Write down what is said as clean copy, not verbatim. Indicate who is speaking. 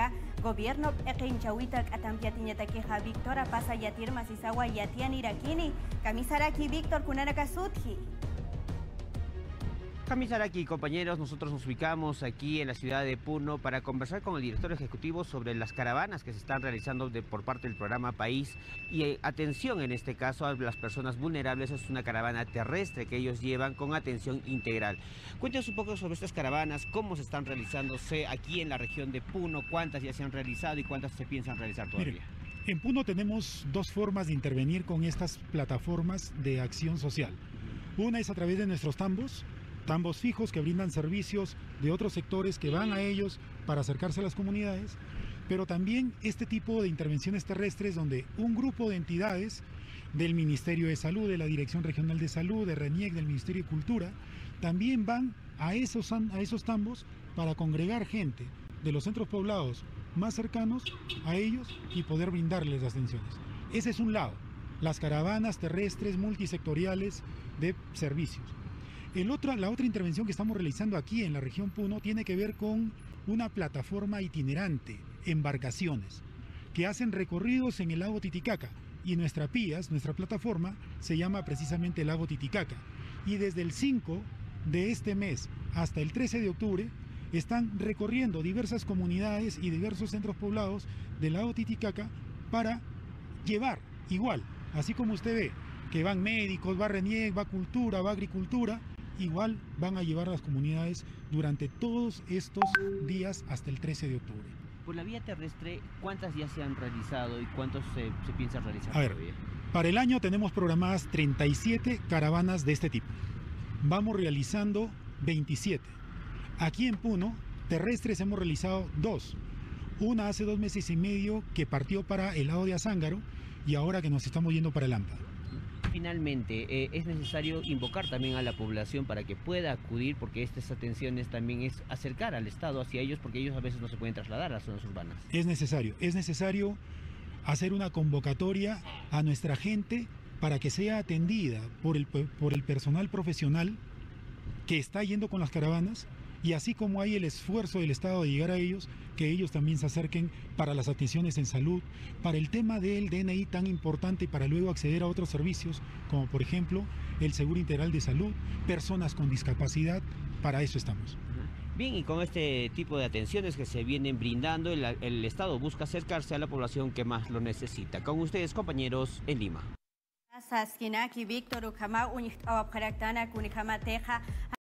Speaker 1: Titicaca, gobierno Eqinchawita Atampiatiñataqueja Víctor pasa Yatir Masisawa Yatian Irakini, Camisaraki Víctor Kunanaka Sudji.
Speaker 2: Camisaraki, compañeros, nosotros nos ubicamos aquí en la ciudad de Puno para conversar con el director ejecutivo sobre las caravanas que se están realizando por parte del programa País y atención en este caso a las personas vulnerables. Es una caravana terrestre que ellos llevan con atención integral. Cuéntanos un poco sobre estas caravanas, cómo se están realizándose aquí en la región de Puno, cuántas ya se han realizado y cuántas se piensan realizar todavía.
Speaker 3: Mire, en Puno tenemos dos formas de intervenir con estas plataformas de acción social. Una es a través de nuestros tambos fijos que brindan servicios de otros sectores que van a ellos para acercarse a las comunidades, pero también este tipo de intervenciones terrestres donde un grupo de entidades del Ministerio de Salud, de la Dirección Regional de Salud, de RENIEC, del Ministerio de Cultura, también van a esos tambos para congregar gente de los centros poblados más cercanos a ellos y poder brindarles las atenciones. Ese es un lado, las caravanas terrestres multisectoriales de servicios. La otra intervención que estamos realizando aquí en la región Puno tiene que ver con una plataforma itinerante, embarcaciones, que hacen recorridos en el lago Titicaca. Y nuestra plataforma, se llama precisamente Lago Titicaca. Y desde el 5 de este mes hasta el 13 de octubre están recorriendo diversas comunidades y diversos centros poblados del lago Titicaca para llevar, igual, así como usted ve, que van médicos, va RENIEC, va cultura, va agricultura, igual van a llevar a las comunidades durante todos estos días hasta el 13 de octubre.
Speaker 2: Por la vía terrestre, ¿cuántas ya se han realizado y cuántos se piensa realizar
Speaker 3: todavía? Para el año tenemos programadas 37 caravanas de este tipo. Vamos realizando 27. Aquí en Puno, terrestres hemos realizado 2. Una hace 2 meses y medio que partió para el lado de Azángaro y ahora que nos estamos yendo para el AMPA.
Speaker 2: Finalmente, es necesario invocar también a la población para que pueda acudir, porque estas atenciones también es acercar al Estado hacia ellos, porque ellos a veces no se pueden trasladar a las zonas urbanas.
Speaker 3: Es necesario hacer una convocatoria a nuestra gente para que sea atendida por el personal profesional que está yendo con las caravanas, y así como hay el esfuerzo del Estado de llegar a ellos, que ellos también se acerquen para las atenciones en salud, para el tema del DNI tan importante y para luego acceder a otros servicios, como por ejemplo el Seguro Integral de Salud, personas con discapacidad, para eso estamos.
Speaker 2: Bien, y con este tipo de atenciones que se vienen brindando, el Estado busca acercarse a la población que más lo necesita. Con ustedes, compañeros, en Lima.